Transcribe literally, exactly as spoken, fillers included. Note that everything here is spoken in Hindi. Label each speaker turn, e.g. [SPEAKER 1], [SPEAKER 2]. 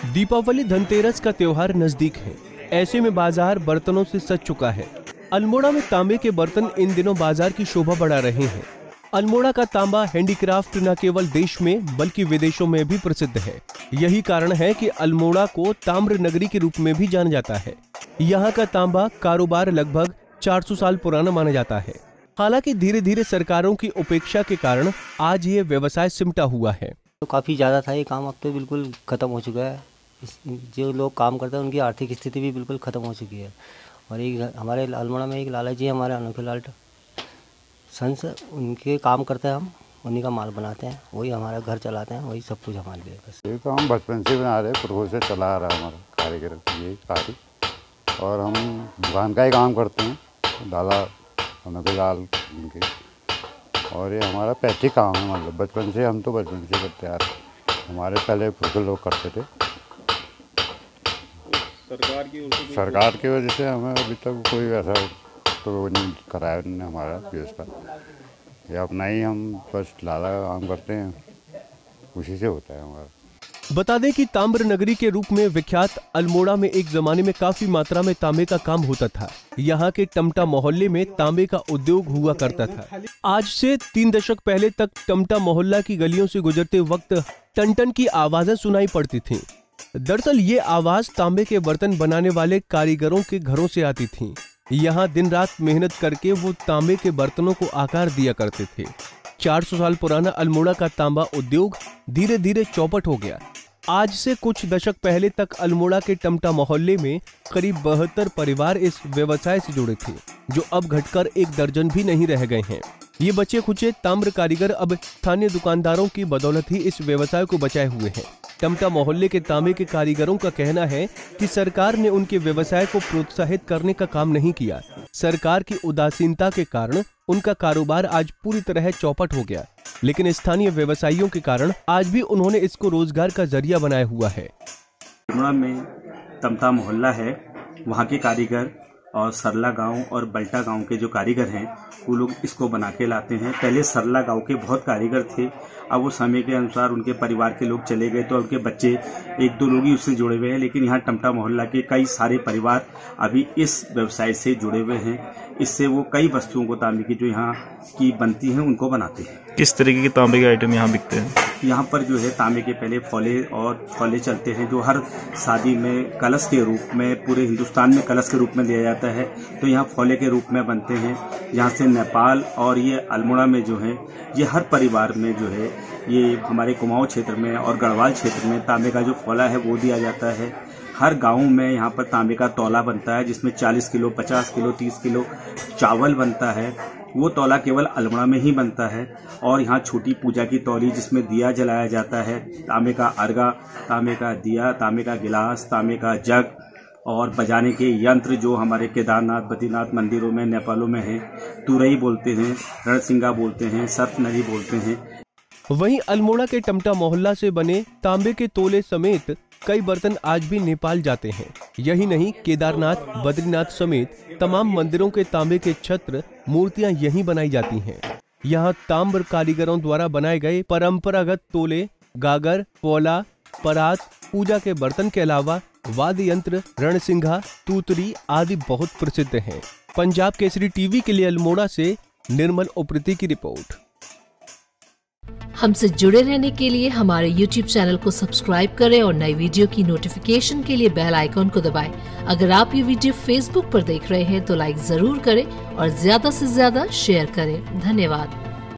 [SPEAKER 1] दीपावली धनतेरस का त्योहार नजदीक है। ऐसे में बाजार बर्तनों से सज चुका है। अल्मोड़ा में तांबे के बर्तन इन दिनों बाजार की शोभा बढ़ा रहे हैं। अल्मोड़ा का तांबा हैंडीक्राफ्ट न केवल देश में बल्कि विदेशों में भी प्रसिद्ध है। यही कारण है कि अल्मोड़ा को ताम्र नगरी के रूप में भी जाना जाता है। यहाँ का तांबा कारोबार लगभग चार सौ साल पुराना माना जाता है। हालांकि धीरे धीरे सरकारों की उपेक्षा के कारण आज ये व्यवसाय सिमटा हुआ है।
[SPEAKER 2] तो काफ़ी ज़्यादा था ये काम, अब तो बिल्कुल ख़त्म हो चुका है। जो लोग काम करते हैं उनकी आर्थिक स्थिति भी बिल्कुल ख़त्म हो चुकी है। और एक हमारे अल्मोड़ा में एक लाला जी हमारे अनोखे लाल संस, उनके काम करते हैं, हम उन्हीं का माल बनाते हैं, वही हमारा घर चलाते हैं, वही सब कुछ हमारे लिए। बस
[SPEAKER 3] ये तो हम बचपन से बना रहे, पुरखों से चला आ रहा है हमारा कारीगर ये कारी। और हम दुकान का ही काम करते हैं, लाला अनोखे लाल उनके। और ये हमारा पैतृक काम है, मतलब बचपन से, हम तो बचपन से करते आ रहे। हमारे पहले पुरखे लोग करते थे। सरकार की सरकार की वजह से हमें अभी तक कोई ऐसा तो नहीं कराया उन्होंने हमारा व्यवस्था। ये अपना ही हम बस लाला काम करते हैं, उसी से होता है हमारा।
[SPEAKER 1] बता दें कि ताम्र नगरी के रूप में विख्यात अल्मोड़ा में एक जमाने में काफी मात्रा में तांबे का काम होता था। यहाँ के टमटा मोहल्ले में तांबे का उद्योग हुआ करता था। आज से तीन दशक पहले तक टमटा मोहल्ला की गलियों से गुजरते वक्त टन टन की आवाजें सुनाई पड़ती थीं। दरअसल ये आवाज तांबे के बर्तन बनाने वाले कारीगरों के घरों से आती थी। यहाँ दिन रात मेहनत करके वो तांबे के बर्तनों को आकार दिया करते थे। चार सौ साल पुराना अल्मोड़ा का तांबा उद्योग धीरे धीरे चौपट हो गया। आज से कुछ दशक पहले तक अल्मोड़ा के टमटा मोहल्ले में करीब बहत्तर परिवार इस व्यवसाय से जुड़े थे, जो अब घटकर एक दर्जन भी नहीं रह गए हैं। ये बचे खुचे ताम्र कारीगर अब स्थानीय दुकानदारों की बदौलत ही इस व्यवसाय को बचाए हुए हैं। टमटा मोहल्ले के तांबे के कारीगरों का कहना है कि सरकार ने उनके व्यवसाय को प्रोत्साहित करने का काम नहीं किया। सरकार की उदासीनता के कारण उनका कारोबार आज पूरी तरह चौपट हो गया, लेकिन स्थानीय व्यवसायियों के कारण आज भी उन्होंने इसको रोजगार का जरिया बनाया हुआ है।
[SPEAKER 4] अल्मोड़ा में टमटा मोहल्ला है, वहाँ के कारीगर और सरला गांव और बल्टा गांव के जो कारीगर हैं वो लोग इसको बना के लाते हैं। पहले सरला गांव के बहुत कारीगर थे, अब वो समय के अनुसार उनके परिवार के लोग चले गए तो उनके बच्चे एक दो लोग ही उससे जुड़े हुए हैं। लेकिन यहाँ टमटा मोहल्ला के कई सारे परिवार अभी इस व्यवसाय से जुड़े हुए हैं। इससे वो कई वस्तुओं को तांबे की जो यहाँ की बनती हैं उनको बनाते हैं।
[SPEAKER 5] किस तरीके के तांबे के आइटम यहाँ बिकते हैं?
[SPEAKER 4] यहाँ पर जो है तांबे के पहले फौले और फौले चलते हैं, जो हर शादी में कलश के रूप में, पूरे हिंदुस्तान में कलश के रूप में दिया जाता है, तो यहाँ फौले के रूप में बनते हैं। यहाँ से नेपाल और ये अल्मोड़ा में जो है ये हर परिवार में जो है ये हमारे कुमाऊं क्षेत्र में और गढ़वाल क्षेत्र में तांबे का जो फौला है वो दिया जाता है। हर गांव में यहाँ पर तांबे का तौला बनता है, जिसमें चालीस किलो, पचास किलो, तीस किलो चावल बनता है। वो तौला केवल अल्मोड़ा में ही बनता है। और यहाँ छोटी पूजा की तौली जिसमें दिया जलाया जाता है, तांबे का अर्गा, तांबे का दिया, तांबे का गिलास, तांबे का जग और बजाने के यंत्र जो हमारे केदारनाथ, बद्रीनाथ मंदिरों में, नेपालों में हैं। तुरई बोलते हैं, रणसिंगा बोलते हैं, सर्फ नदी बोलते हैं।
[SPEAKER 1] वहीं अल्मोड़ा के टमटा मोहल्ला से बने तांबे के तोले समेत कई बर्तन आज भी नेपाल जाते हैं। यही नहीं, केदारनाथ, बद्रीनाथ समेत तमाम मंदिरों के तांबे के छत्र, मूर्तियां यहीं बनाई जाती हैं। यहाँ ताम्र कारीगरों द्वारा बनाए गए परंपरागत तोले, गागर, पौला, परात, पूजा के बर्तन के अलावा वाद्य यंत्र, रणसिंघा, तूतरी आदि बहुत प्रसिद्ध हैं। पंजाब केसरी टीवी के लिए अल्मोड़ा से निर्मल उप्रेती की रिपोर्ट।
[SPEAKER 6] हमसे जुड़े रहने के लिए हमारे यूट्यूब चैनल को सब्सक्राइब करें और नई वीडियो की नोटिफिकेशन के लिए बेल आइकॉन को दबाएं। अगर आप ये वीडियो फेसबुक पर देख रहे हैं तो लाइक जरूर करें और ज्यादा से ज्यादा शेयर करें। धन्यवाद।